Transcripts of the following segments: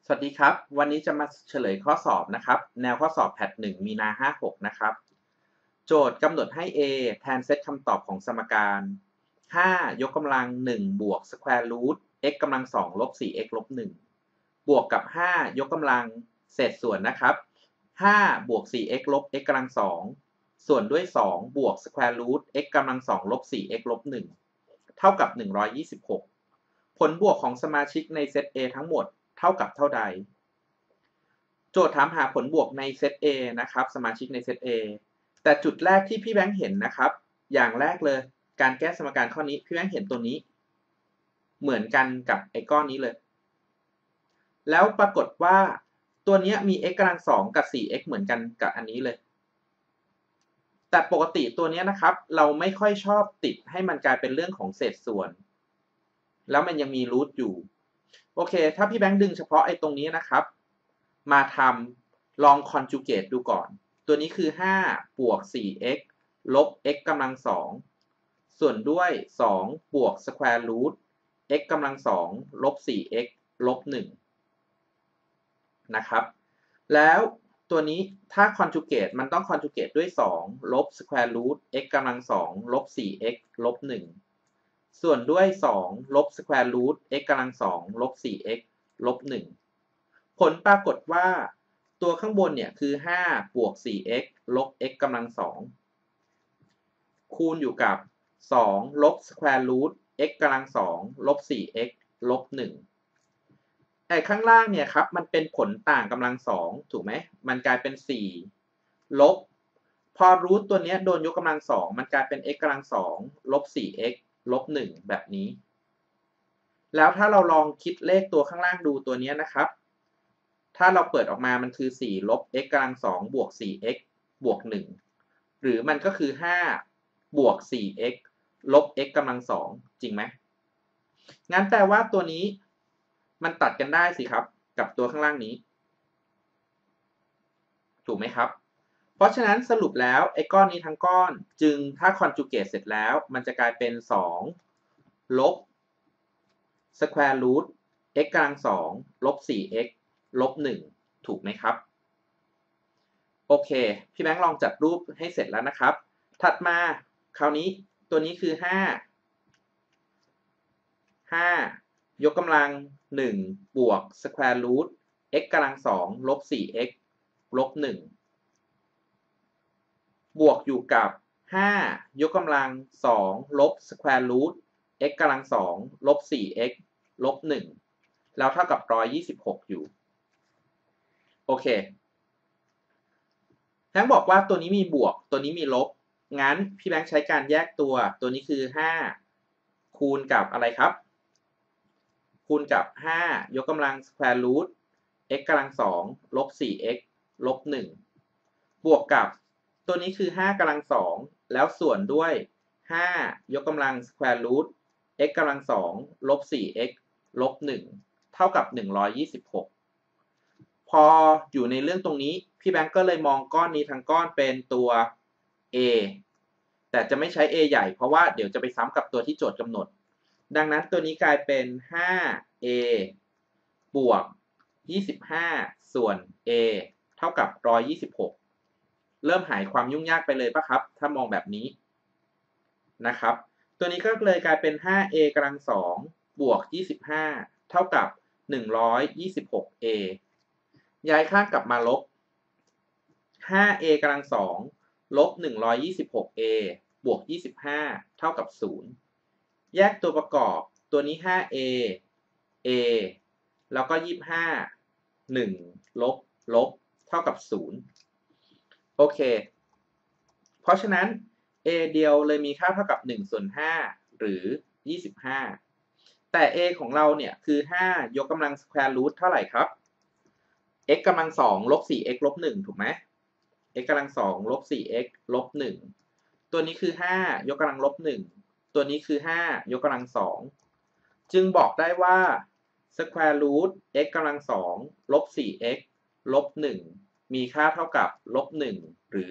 สวัสดีครับวันนี้จะมาเฉลยข้อสอบนะครับแนวข้อสอบแพท1มีนา56นะครับโจทย์กำหนดให้ a แทนเซตคำตอบของสมการ5ยกกำลัง1บวกสแควร์รูท x กำลัง2ลบ 4x ลบ1บวกกับ5ยกกำลังเศษส่วนนะครับ5บวก 4x ลบ x กำลัง2ส่วนด้วย2บวกสแควร์รูท x กำลัง2ลบ 4x ลบ1เท่ากับ126ผลบวกของสมาชิกในเซต A ทั้งหมดเท่ากับเท่าใดโจทย์ถามหาผลบวกในเซต A นะครับสมาชิกในเซต A แต่จุดแรกที่พี่แบงค์เห็นนะครับอย่างแรกเลยการแก้สมการข้อนี้พี่แบงค์เห็นตัวนี้เหมือนกันกับไอ้ก้อนนี้เลยแล้วปรากฏว่าตัวนี้มี x กำลัง2กับ 4x เหมือนกันกับอันนี้เลยแต่ปกติตัวนี้นะครับเราไม่ค่อยชอบติดให้มันกลายเป็นเรื่องของเศษส่วนแล้วมันยังมีรูทอยู่โอเคถ้าพี่แบงค์ดึงเฉพาะไอ้ตรงนี้นะครับมาทำลองคอนจูเกตดูก่อนตัวนี้คือ5บวก 4x ลบ x กำลัง2ส่วนด้วย2บวกสแควร์รูท x กำลัง2ลบ 4x ลบ1นะครับแล้วตัวนี้ถ้าคอนจูเกตมันต้องคอนจูเกตด้วย2ลบสแควร์รูท x กำลัง2ลบ 4x ลบ1ส่วนด้วย2ลบสแควร์รูท x กำลัง2ลบ 4x ลบ1ผลปรากฏว่าตัวข้างบนเนี่ยคือ5บวก 4x ลบ x กำลัง2คูณอยู่กับ2ลบสแควร์รูท x กำลัง2ลบ 4x ลบ1แต่ข้างล่างเนี่ยครับมันเป็นผลต่างกำลัง2ถูกไหมมันกลายเป็น4ลบพอรูทตัวนี้โดนยกกำลัง2มันกลายเป็น x กำลัง2ลบ 4x ลบ1แบบนี้แล้วถ้าเราลองคิดเลขตัวข้างล่างดูตัวนี้นะครับถ้าเราเปิดออกมามันคือ4ลบ x กำลัง2บวก 4x บวก1หรือมันก็คือ5บวก 4x ลบ x กำลัง2จริงไหมงั้นแปลว่าตัวนี้มันตัดกันได้สิครับกับตัวข้างล่างนี้ถูกไหมครับเพราะฉะนั้นสรุปแล้วไอ้ก้อนนี้ทั้งก้อนจึงถ้าคอนจูเกตเสร็จแล้วมันจะกลายเป็น2ลบสแควร์รูท x กำลัง2ลบ 4x ลบ1ถูกไหมครับโอเคพี่แบงค์ลองจัดรูปให้เสร็จแล้วนะครับถัดมาคราวนี้ตัวนี้คือ5ยกกำลัง1บวกสแควร์รูท x กำลัง2ลบ 4x ลบ1บวกอยู่กับ5ยกกำลัง2ลบสแควร์รูท x กำลัง2ลบ 4x ลบ1แล้วเท่ากับ126อยู่โอเคแบงค์บอกว่าตัวนี้มีบวกตัวนี้มีลบงั้นพี่แบงค์ใช้การแยกตัวนี้คือ5คูณกับอะไรครับคูณกับ5ยกกำลังสแควร์รูท x กำลัง2ลบ 4x ลบ1บวกกับตัวนี้คือ5กำลัง2แล้วส่วนด้วย5ยกกำลังสแควร์รูท x กำลัง2ลบ 4x ลบ1เท่ากับ126พออยู่ในเรื่องตรงนี้พี่แบงก์ก็เลยมองก้อนนี้ทั้งก้อนเป็นตัว a แต่จะไม่ใช้ a ใหญ่เพราะว่าเดี๋ยวจะไปซ้ำกับตัวที่โจทย์กำหนดดังนั้นตัวนี้กลายเป็น 5a บวก25ส่วน a เท่ากับ126เริ่มหายความยุ่งยากไปเลยป่ะครับถ้ามองแบบนี้นะครับตัวนี้ก็เลยกลายเป็น 5a กำลัง2บวก25เท่ากับ 126a ย้ายข้างกลับมาลบ 5a กำลัง2ลบ 126a บวก25เท่ากับ0แยกตัวประกอบตัวนี้ 5a a แล้วก็25 1ลบเท่ากับ0โอเคเพราะฉะนั้น a เดียวเลยมีค่าเท่ากับ1ส่วน5หรือ25แต่ a ของเราเนี่ยคือ5ยกกำลังสแควร์รูทเท่าไหร่ครับ x กำลัง2ลบ 4x ลบ1ถูกไหม x กำลัง2ลบ 4x ลบ1ตัวนี้คือ5ยกกำลังลบ1ตัวนี้คือ5ยกกำลัง2จึงบอกได้ว่าสแควร์รูท x กำลัง2ลบ 4x ลบ1มีค่าเท่ากับลบ1หรือ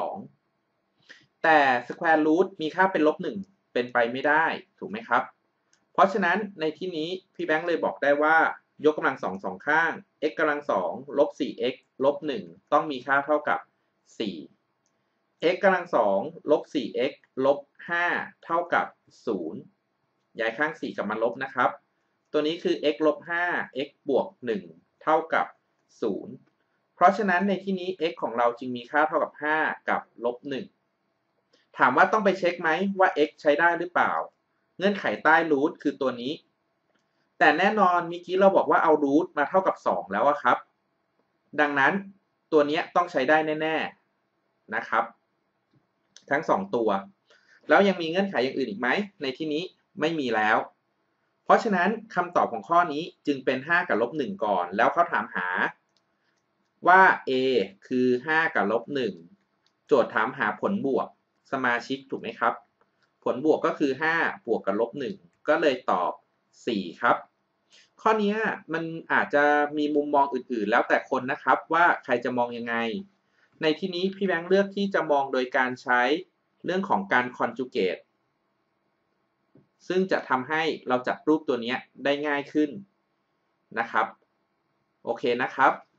2แต่สแควร์รูทมีค่าเป็นลบ1เป็นไปไม่ได้ถูกไหมครับเพราะฉะนั้นในที่นี้พี่แบงค์เลยบอกได้ว่ายกกำลัง2 2ข้าง x กำลัง2ลบ 4x ลบ 1ต้องมีค่าเท่ากับ 4 x กำลัง2ลบ 4x ลบ 5เท่ากับ 0 ย้ายข้าง4กลับมาลบนะครับตัวนี้คือ x ลบ 5 x บวก 1เท่ากับ 0 เพราะฉะนั้นในที่นี้ x ของเราจึงมีค่าเท่ากับ 5 กับลบ 1 ถามว่าต้องไปเช็คไหมว่า x ใช้ได้หรือเปล่าเงื่อนไขใต้รูทคือตัวนี้แต่แน่นอนเมื่อกี้เราบอกว่าเอารูทมาเท่ากับ2แล้วครับดังนั้นตัวนี้ต้องใช้ได้แน่ๆนะครับทั้ง2ตัวแล้วยังมีเงื่อนไขอย่างอื่นอีกไหมในที่นี้ไม่มีแล้วเพราะฉะนั้นคำตอบของข้อนี้จึงเป็น5กับลบ1ก่อนแล้วเขาถามหาว่า a คือ5กับลบ1โจทย์ถามหาผลบวกสมาชิกถูกไหมครับผลบวกก็คือ5บวกกับลบ1ก็เลยตอบ4ครับข้อนี้มันอาจจะมีมุมมองอื่นๆแล้วแต่คนนะครับว่าใครจะมองยังไงในที่นี้พี่แบงค์เลือกที่จะมองโดยการใช้เรื่องของการ conjugate ซึ่งจะทำให้เราจัดรูปตัวนี้ได้ง่ายขึ้นนะครับโอเคนะครับ